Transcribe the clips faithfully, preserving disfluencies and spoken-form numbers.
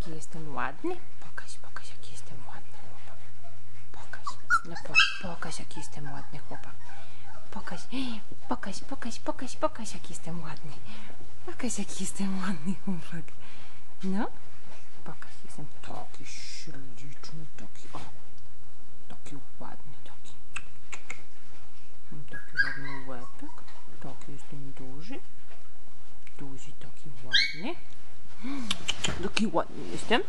Jaki jestem ładny? Pokaż, pokaż, jaki jestem ładny chłopak. Pokaż, no po, pokaż, jaki jestem ładny chłopak. Pokaż, pokaż, pokaż, pokaż, pokaż, jaki jestem ładny. Pokaż, jaki jestem ładny chłopak. No, pokaż, jestem taki śliczny, taki, o, taki ładny, taki. Mam taki ładny łebek, taki jestem duży, duży, taki ładny. Taki ładny jestem.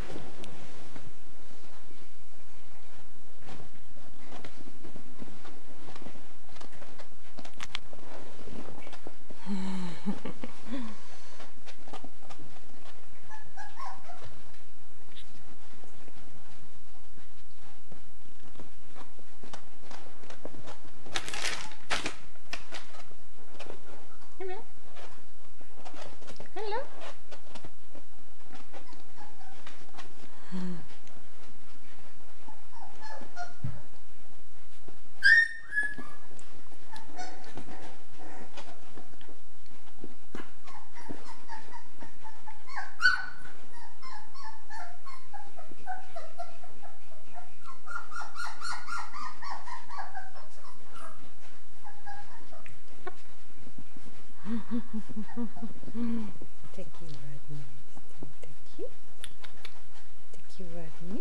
Hello. Hello. Taki ładny jestem, taki, taki ładny.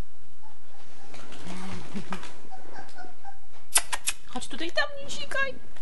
Chodź tutaj, tam nie sikaj.